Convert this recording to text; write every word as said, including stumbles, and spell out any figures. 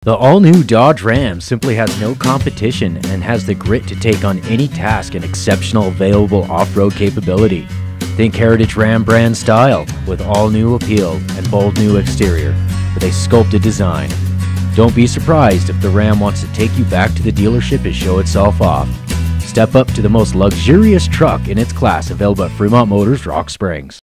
The all-new Dodge Ram simply has no competition and has the grit to take on any task and exceptional available off-road capability. Think Heritage Ram brand style with all-new appeal and bold new exterior with a sculpted design. Don't be surprised if the Ram wants to take you back to the dealership and show itself off. Step up to the most luxurious truck in its class available at Fremont Motors Rock Springs.